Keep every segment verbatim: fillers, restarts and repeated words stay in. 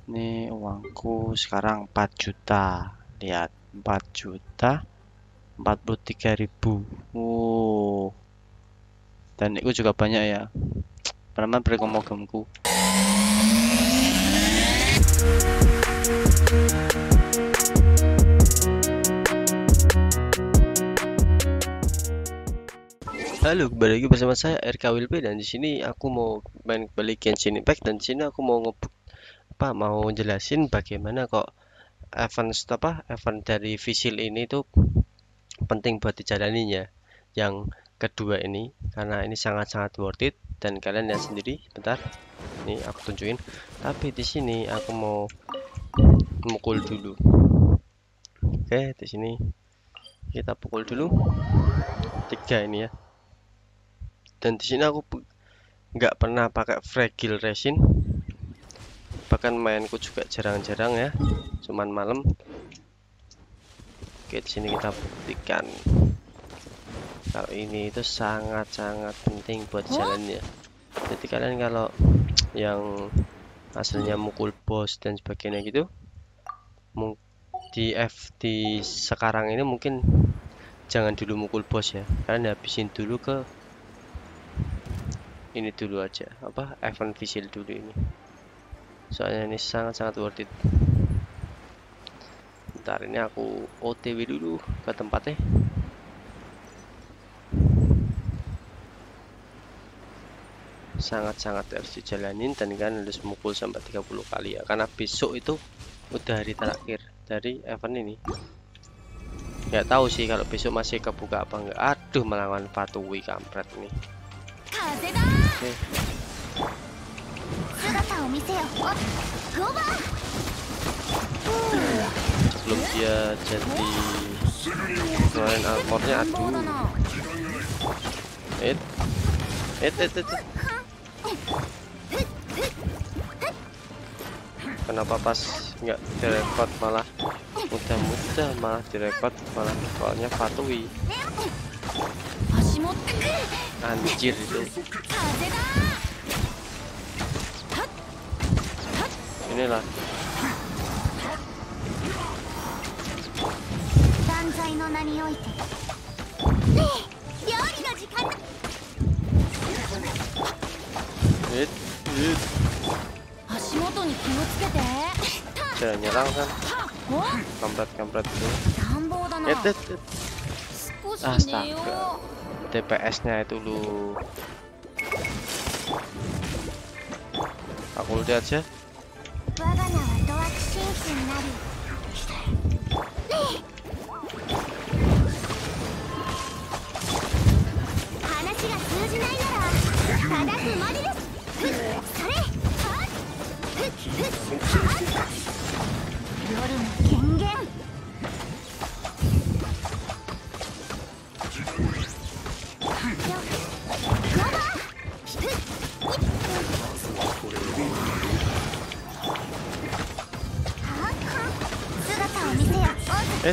Nih uangku sekarang empat juta. Lihat, empat juta empat puluh tiga ribu. Wow. Dan itu juga banyak ya. Pernah beri mogemku. Halo, kembali lagi bersama saya R K W L P, dan di sini aku mau main kembali Genshin Impact, dan di sini aku mau ngebuk apa mau jelasin bagaimana kok event apa event dari Visil ini tuh penting buat dijalaninya. Yang kedua ini karena ini sangat-sangat worth it, dan kalian lihat sendiri. Bentar, ini aku tunjukin. Tapi di sini aku mau mukul dulu. Oke, di sini kita pukul dulu tiga ini ya. Dan di sini aku nggak pernah pakai fragile resin, bahkan mainku juga jarang-jarang ya, cuman malam. Oke, di sini kita buktikan kalau ini itu sangat-sangat penting buat jalannya. Jadi kalian kalau yang hasilnya mukul bos dan sebagainya gitu, di F di sekarang ini mungkin jangan dulu mukul bos ya, kalian habisin dulu ke ini dulu aja, apa event Visil dulu ini, soalnya ini sangat-sangat worth it. Bentar, ini aku O T W dulu ke tempatnya. Sangat-sangat harus dijalanin, dan kan harus mukul sampai tiga puluh kali ya, karena besok itu udah hari terakhir dari event ini. Nggak tahu sih kalau besok masih kebuka apa enggak. Aduh, melawan Fatui kampret ini. Oke. Sebelum dia jadi keluarin armornya, aduh. It, it, it, it. Kenapa pas nggak direkod malah mudah-mudah malah direkod malah soalnya Fatui. Anjir itu. Inilah. It, it. Jangan nyerang kan, kampret-kampret itu. It, it, it. Astaga, D P S-nya itu lu. Aku lihat aja. Eh,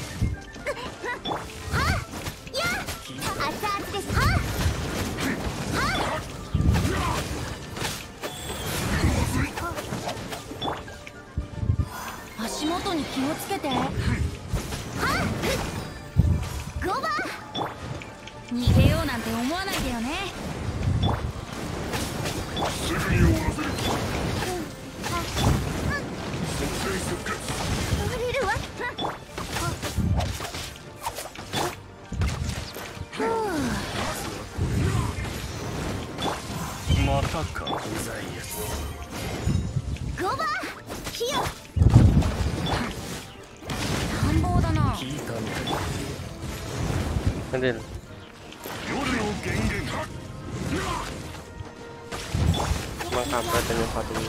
Andil. Emang kampret ini Fatui.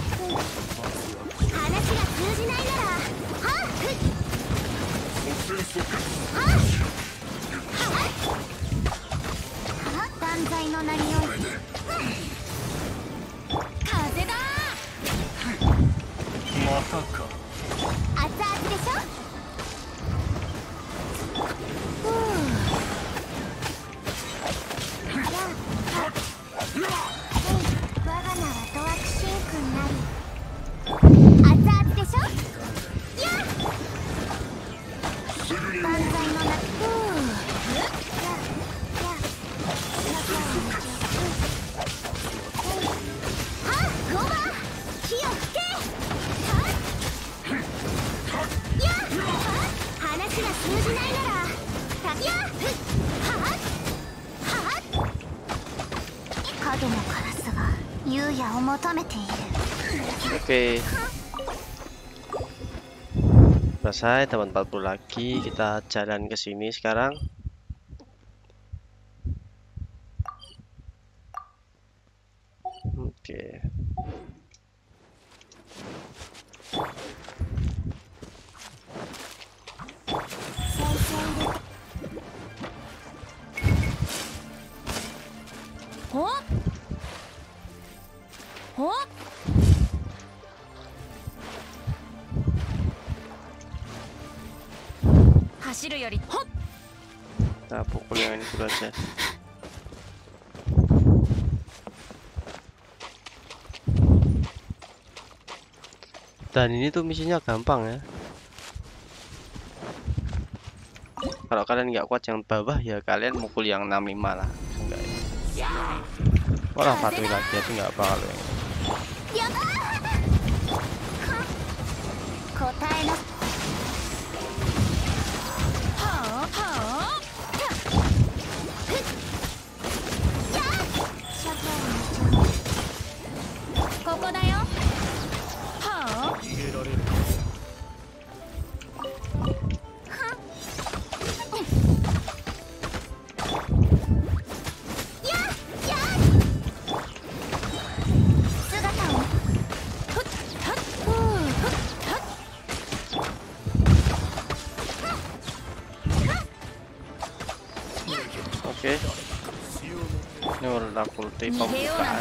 Oke, selesai teman empat puluh lagi. Kita jalan ke sini sekarang. Oke. Oh? Oh? Kita pukul yang ini dulu aja. Dan ini tuh misinya gampang ya. Kalau kalian nggak kuat yang bawah ya kalian mukul yang enam puluh lima lah. Enggak ya. Orang patuhi lagi itu nggak apa kalau yang oke. Ini udah ulti pembukaan.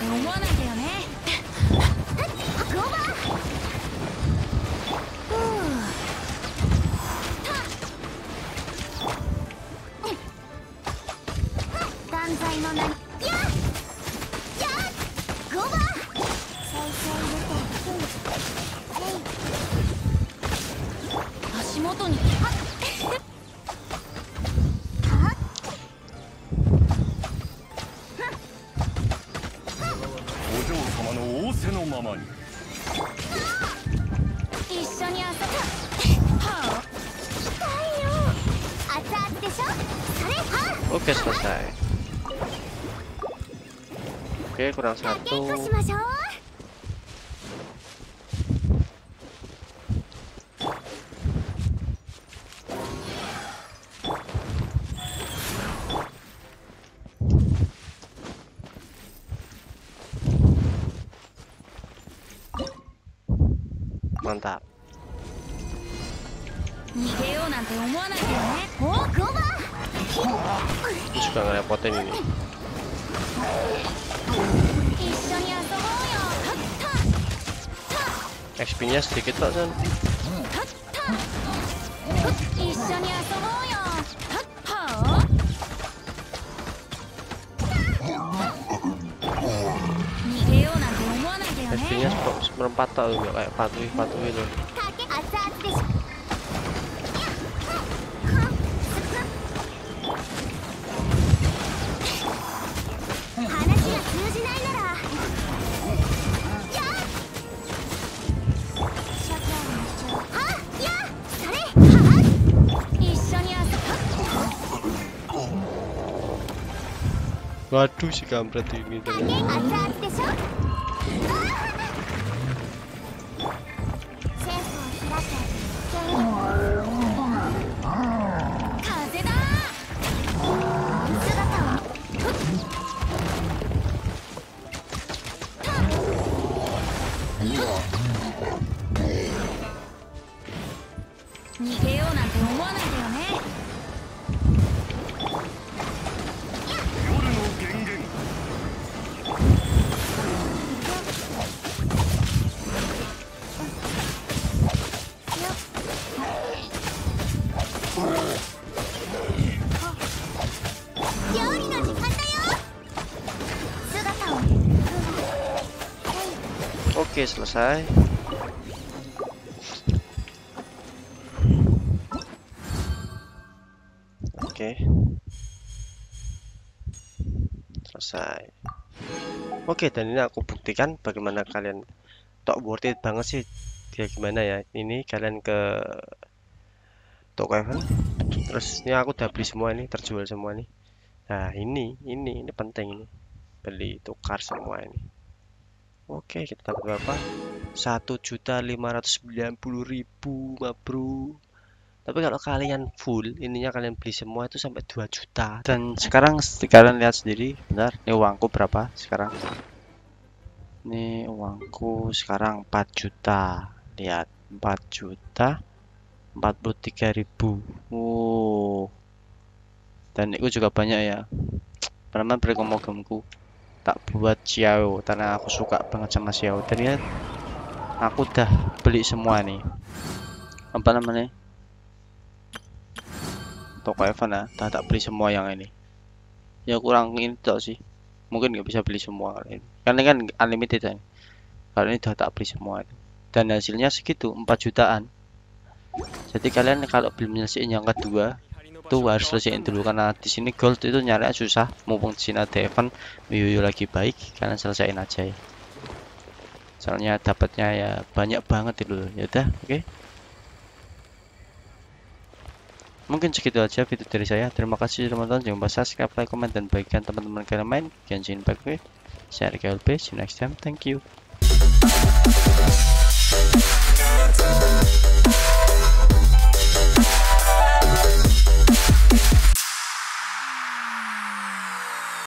Oke, selesai. Oke, kurang satu. Mantap. Ini juga ngerepotin ini. X P-nya sedikit kok, Son. X P-nya seperempat tau, nggak kayak patuhi-patuhi loh. Waduh, si kampret ini ternyata. Oke, selesai. Oke. Selesai. Oke, dan ini aku buktikan bagaimana kalian tok worth it banget sih. Dia gimana ya? Ini kalian ke toko event. Terus ini aku udah beli semua ini, terjual semua nih. Nah, ini, ini, ini penting ini. Beli tukar semua ini. Oke, kita dapat berapa? Satu juta lima ratus sembilan puluh ribu, bro. Tapi kalau kalian full, ininya kalian beli semua itu sampai dua juta. Dan sekarang kalian lihat sendiri, bentar, ini uangku berapa sekarang? Ini uangku sekarang empat juta. Lihat, empat juta empat puluh tiga ribu. Oh. Dan itu juga banyak ya. Teman-teman beri gemku tak buat Xiao karena aku suka banget sama Xiao. Dan lihat, aku udah beli semua nih. Apa namanya? Toko Evan ya, tak tak beli semua yang ini. Ya kurang ini tuh sih. Mungkin nggak bisa beli semua kali ini. Karena kan unlimited kan. Kali ini udah tak beli semua. Dan hasilnya segitu, empat jutaan. Jadi kalian kalau belum menyelesaikan yang kedua, tuh harus selesaiin dulu karena di sini gold itu nyari susah. Mumpung di sini ada event Miyu lagi baik, kalian selesaiin aja ya. Soalnya dapatnya ya banyak banget itu. Ya udah, oke. Okay. Mungkin segitu aja video dari saya. Terima kasih teman-teman. Jangan lupa subscribe, like, comment, dan bagikan teman-teman kalian main Genshin Impact. Saya Rika L P. See you next time. Thank you.